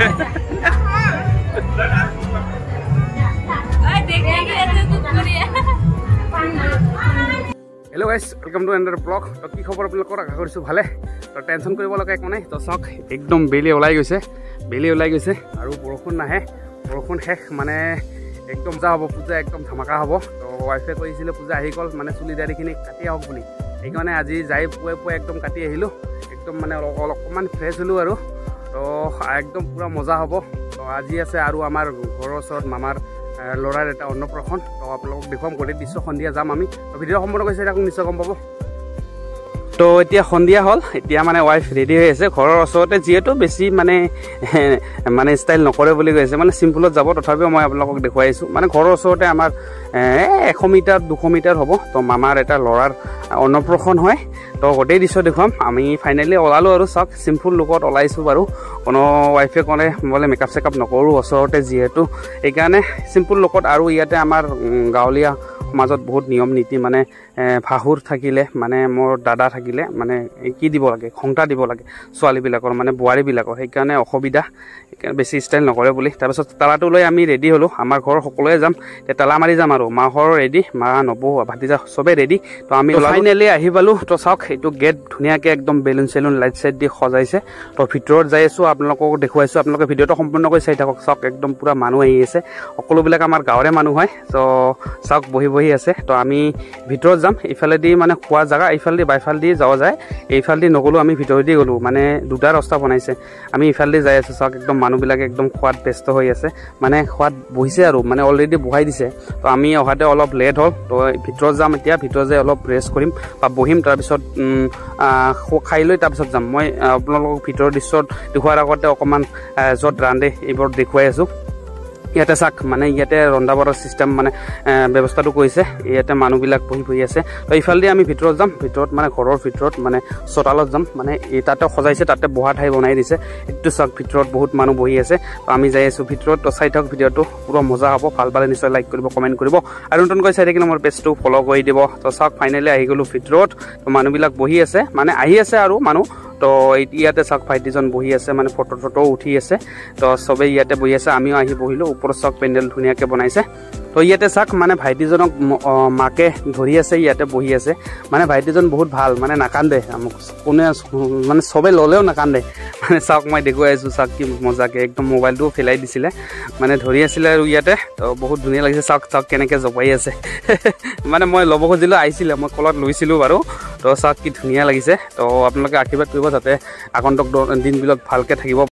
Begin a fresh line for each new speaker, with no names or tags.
hello guys welcome to Ender blog तो की खबर आपलोকৰ আশা কৰিছো ভালে তো টেনশন কৰিব লগা একো নাই তো সক একদম বেলি ওলাই গৈছে আৰু বৰষুণ নাহে বৰষুণ শেষ মানে একদম যা হ'ব পূজা একদম ধমাকা হ'ব তো ওয়াইফে কৈছিল পূজা আহি গল মানে চুলি দাড়িখিনি কাটি আহক বুলি এইকাৰণে আজি যাই পুৱে একদম কাটি আহিলো একদম মানে অলপমান ফ্ৰেছ হলো আৰু তো একদম পুৰা মজা হ'ব তো আজি আছে আৰু আমাৰ ঘৰৰ ওচৰত মামাৰ লৰাৰ এটা অন্নপ্ৰসন তো আপোনালোকক দেখুৱাম গোটেই দৃশ্য সন্ধিয়া যাম আমি তো ভিডিঅ' সম্পূৰ্ণ কৰিছে আপোনালোক নিশ্চয় গম পাব তো এতিয়া সন্ধিয়া হ'ল এতিয়া মানে ওয়াইফ ৰেডি হৈ আছে ঘৰৰ ওচৰতে যিহেতু বেছি মানে ষ্টাইল নকৰে বুলি কৈছে মানে চিম্পলত যাব তথাপিও মই আপোনালোকক দেখুৱাইছোঁ মানে ঘৰৰ ওচৰতে আমাৰ 100 মিটাৰ 200 মিটাৰ হ'ব তো মামাৰ এটা লৰাৰ অন্নপ্ৰসন হয় তো গোটেই দৃশ্য দেখুৱাম আমি ফাইনেলি ওলালো আৰু সক চিম্পল লুকত ওলাইছোঁ বাৰু কোনো ওয়াইফে ক'লে বোলে মেকআপ চেকআপ নকৰোঁ ওচৰতে যিহেতু এইকাৰণে চিম্পল লুকত আৰু ইয়াতে আমাৰ গাঁৱলীয়া মাজত বহুত নিয়ম নীতি মানে ভাহুৰ থাকিলে মানে মোৰ দাদা থাকিলে মানে কি দিব লাগে খংটা দিব লাগে ছোৱালীবিলাকৰ মানে বোৱাৰীবিলাকৰ সেইকাৰণে অসুবিধা বেছি ষ্টাইল নকৰে বুলি তাৰপিছত তালাটো লৈ আমি ৰেডি হ'লোঁ আমাৰ ঘৰৰ সকলোৱে যাম তালা মাৰি যাম আৰু মাহৰ ৰেডি মা নবৌ ভাতিজা চবেই ৰেডি তো আমি ফাইনেলি আহি পালোঁ তো চাওক এইটো গেট ধুনীয়াকৈ একদম বেলুন চেলুন লাইট চাইট দি সজাইছে তো ভিতৰত যাই আছোঁ আপোনালোকক দেখুৱাইছোঁ আপোনালোকে ভিডিঅ'টো সম্পূৰ্ণ কৰি চাই থাকক চাওক একদম পুৰা মানুহ আহি আছে সকলোবিলাক আমাৰ গাঁৱৰে মানুহ হয় তো চাওক বহি আছে তো আমি ভিতৰত যাম ইফালেদি মানে খোৱা জায়গা ইফালেদি বাইফালেদি যাওয়া যায় এইফালেদি নগলো আমি ভিতৰেদি গলো মানে দুটা ৰাস্তা বনাইছে আমি ইফালেদি যাই আছো চাওক একদম মানুহবিলাকে একদম খোৱাত ব্যস্ত হৈ আছে মানে খোৱাত বহিছে আৰু মানে অলৰেডি বহাই দিছে তো আমি অহাতে অলপ লেট হ'ল তো ভিতৰত যাম এতিয়া ভিতৰত যাই অলপ ৰেষ্ট কৰিম বা বহিম তাৰপিছত খাই লৈ তাৰপিছত যাম মই আপোনালোকক ভিতৰৰ দৃশ্যত দেখুৱাৰ আগতে অকমান য'ত ৰান্ধে এইবোৰ দেখুৱাই আছো ইয়াতে চাক মানে ইয়াতে ৰন্ধা বঢ়াৰ চিষ্টেম মানে ব্যৱস্থাটো কৰিছে ইয়াতে মানুহবিলাক বহি আছে তো ইফালেদি আমি ভিতৰত যাম ভিতৰত মানে ঘৰৰ ভিতৰত মানে চোতালত যাম মানে তাতে সজাইছে তাতে বহা ঠাই বনাই দিছে এইটো চাক ভিতৰত বহুত মানুহ বহি আছে তো আমি যাই আছোঁ ভিতৰত তো চাই থাকক ভিডিঅ'টো পুৰা মজা হ'ব ভাল পালে নিশ্চয় লাইক কৰিব কমেণ্ট কৰিব আৰু নতুনকৈ চাই থাকিলে মোৰ পেজটো ফ'ল' কৰি দিব তো চাওক ফাইনেলি আহি গ'লোঁ ভিতৰত তো মানুহবিলাক বহি আছে মানে আহি আছে আৰু মানুহ তো ইয়াতে চাওক ভাইটিজন বহি আছে মানে ফটো উঠি আছে তো চবেই ইয়াতে বহি আছে আমিও আহি বহিলোঁ ওপৰত চাওক পেণ্ডেল ধুনীয়াকৈ বনাইছে তো ইয়াতে চাওক মানে ভাইটিজনক মাকে ধৰি আছে ইয়াতে বহি আছে মানে ভাইটিজন বহুত ভাল মানে নাকান্দে মোক কোনে মানে চবেই ল'লেও নাকান্দে মানে চাওক মই দেখুৱাই আছোঁ চাওক কি মজাকৈ একদম মোবাইলটোও ফেলাই দিছিলে মানে ধৰি আছিলে আৰু ইয়াতে তো বহুত ধুনীয়া লাগিছে চাওক কেনেকৈ জপাই আছে মানে মই ল'ব খুজিলোঁ আহিছিলে মই কলত লৈছিলোঁ বাৰু তো চাওক কি ধুনীয়া লাগিছে তো আপোনালোকে আশীৰ্বাদ কৰিব যাতে আগন্তুক দিনবিলাক ভালকৈ থাকিব